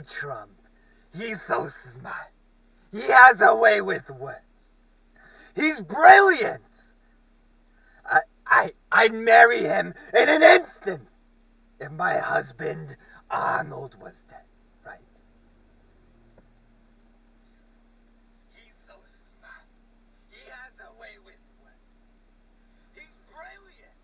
Trump. He's so smart. He has a way with words. He's brilliant. I'd marry him in an instant if my husband Arnold was dead, right? He's so smart. He has a way with words. He's brilliant.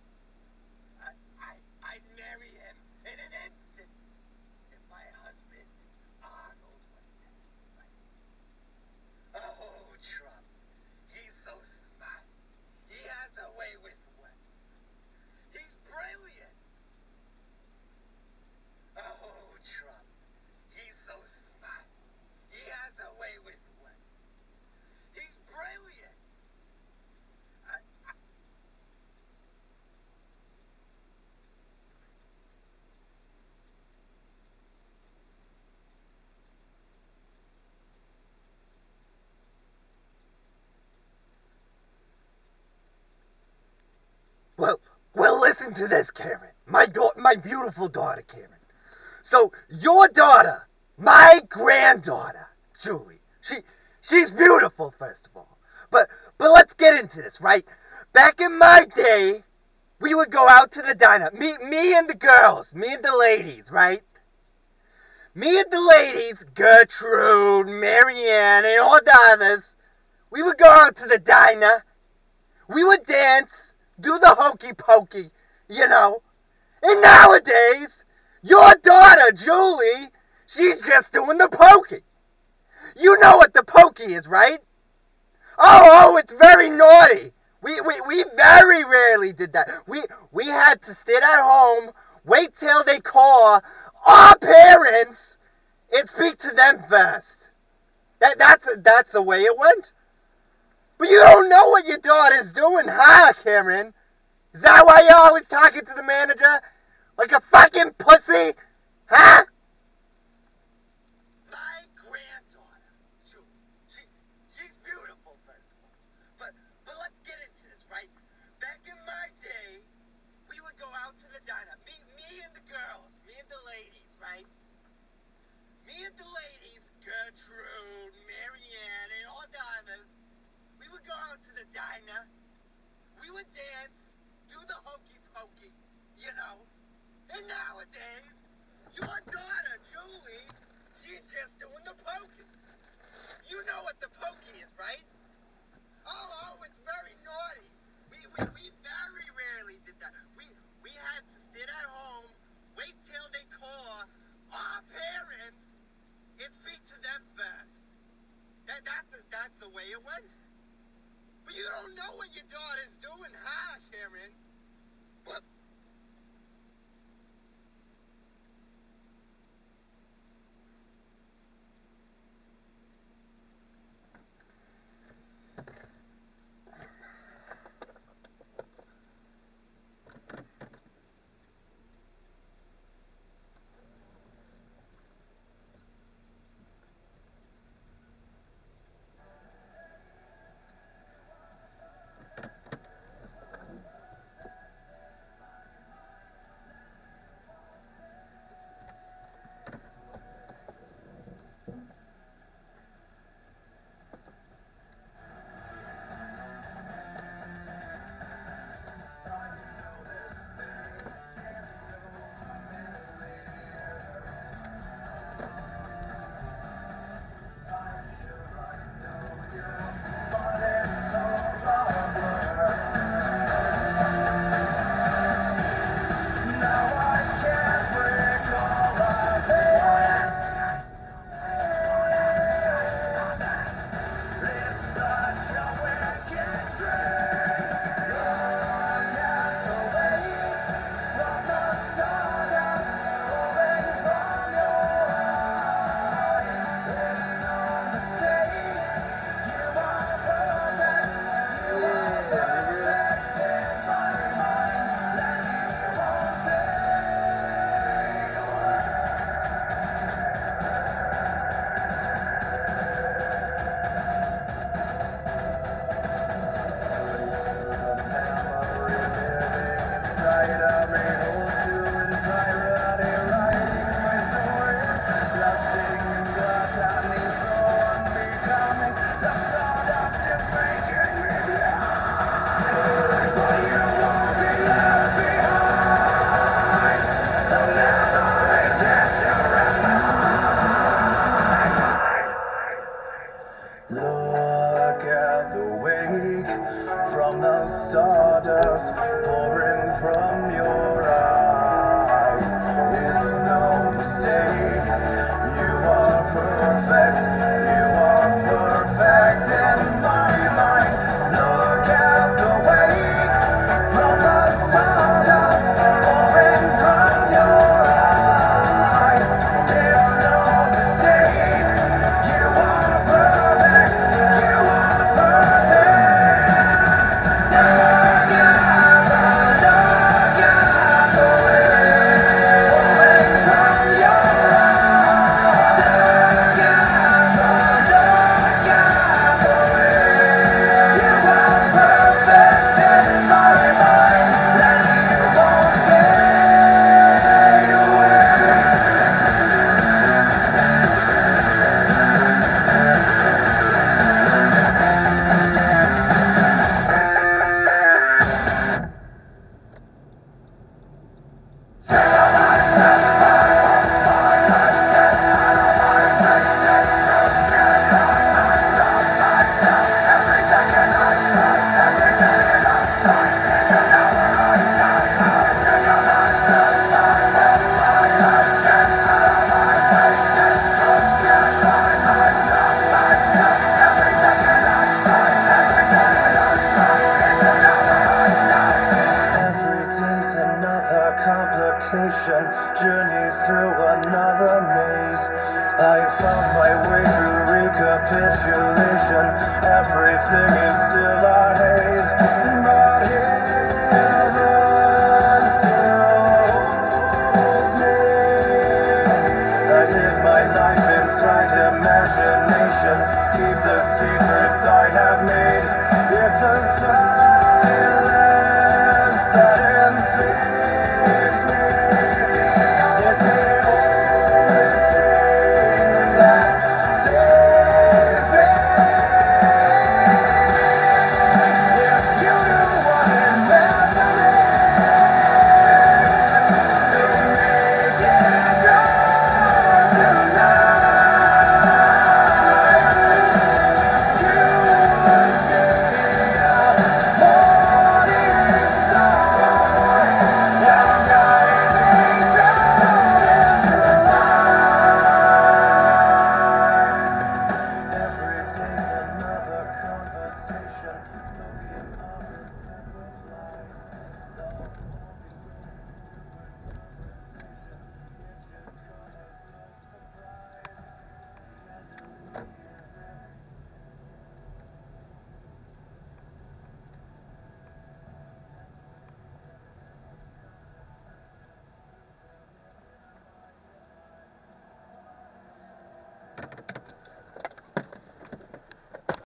I'd marry him in an instant if my husband Arnold was dead, right? Oh, Trump. He's so smart. He has a way with words. He's brilliant. Oh, Trump. He's so smart. He has a way with words. He's brilliant. Well, listen to this, Karen. My beautiful daughter, Karen. So, your daughter, my granddaughter, Julie, she's beautiful, first of all. But let's get into this, right? Back in my day, we would go out to the diner. Me and the girls, me and the ladies, right? Me and the ladies, Gertrude, Marianne, and all the others, we would go out to the diner. We would dance, do the hokey pokey, you know. And nowadays, your daughter, Julie, she's just doing the pokey. You know what the pokey is, right? Oh, it's very naughty. We very rarely did that. We had to sit at home, wait till they call our parents, and speak to them first. That's the way it went. But you don't know what your daughter's doing, huh, Cameron? Is that why you're always talking to the manager? Like a fucking pussy? Huh? My granddaughter, Julie, she's beautiful, first of all. But let's get into this, right? Back in my day, we would go out to the diner. Me and the girls, me and the ladies, right? Me and the ladies, Gertrude, Marianne, and all the others, we would go out to the diner. We would dance, do the hokey pokey, you know. And nowadays, your daughter, Julie, she's just doing the pokey. You know what the pokey is, right? Oh, it's very naughty. We very rarely did that. We had to sit at home, wait till they call our parents, and speak to them first. That's the way it went. But you don't know what your daughter's doing, huh, Cameron? What? perfect. You are perfect in my mind. Look at the wake from the stardust pouring from your eyes. It's no mistake. You are perfect. You are perfect. Look at the wake pouring from your eyes. Look at the wake. You are perfect in my mind, and you won't fade away. Every day's another complication, journey through another maze. I found my way through recapitulation. Everything is still a haze, but heaven still holds me. I live my life inside imagination, keep the secrets I have made. It's a silence